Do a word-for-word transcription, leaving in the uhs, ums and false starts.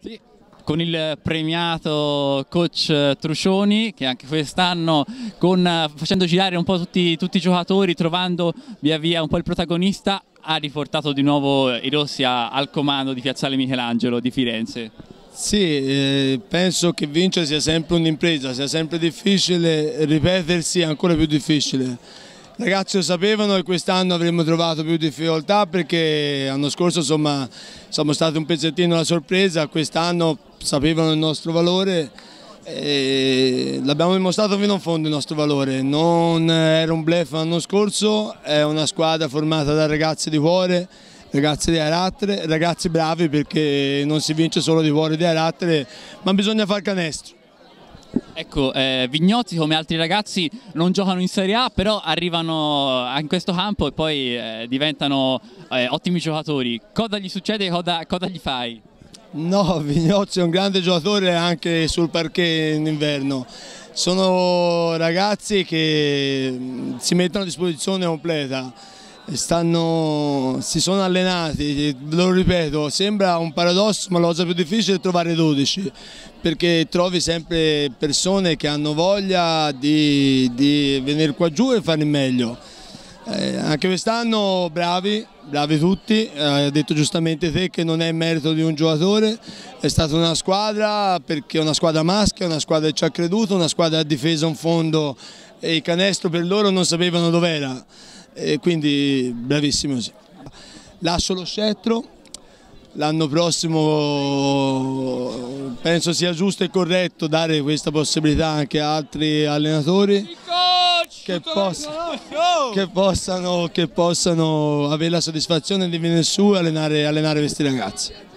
Sì, con il premiato coach Trucioni, che anche quest'anno facendo girare un po' tutti, tutti i giocatori, trovando via via un po' il protagonista, ha riportato di nuovo i rossi a, al comando di Piazzale Michelangelo di Firenze. Sì, eh, penso che vincere sia sempre un'impresa, sia sempre difficile, ripetersi è ancora più difficile. I ragazzi lo sapevano e quest'anno avremmo trovato più difficoltà perché l'anno scorso insomma, siamo stati un pezzettino la sorpresa, quest'anno sapevano il nostro valore e l'abbiamo dimostrato fino in fondo il nostro valore. Non era un bluff l'anno scorso, è una squadra formata da ragazzi di cuore, ragazzi di carattere, ragazzi bravi perché non si vince solo di cuore e di carattere, ma bisogna far canestro. Ecco, eh, Vignozzi come altri ragazzi non giocano in Serie A, però arrivano in questo campo e poi eh, diventano eh, ottimi giocatori. Cosa gli succede? Cosa, cosa gli fai? No, Vignozzi è un grande giocatore anche sul parquet in inverno. Sono ragazzi che si mettono a disposizione completa. Stanno, si sono allenati, lo ripeto, sembra un paradosso ma la cosa più difficile è trovare dodici perché trovi sempre persone che hanno voglia di, di venire qua giù e fare il meglio. Eh, anche quest'anno bravi, bravi tutti, eh, hai detto giustamente te che non è merito di un giocatore, è stata una squadra perché è una squadra maschia, una squadra che ci ha creduto, una squadra che ha difeso un fondo e il canestro per loro non sapevano dov'era. E quindi bravissimo così. Lascio lo scettro, l'anno prossimo penso sia giusto e corretto dare questa possibilità anche a altri allenatori che, possa, che, possano, che possano avere la soddisfazione di venire su e allenare, allenare questi ragazzi.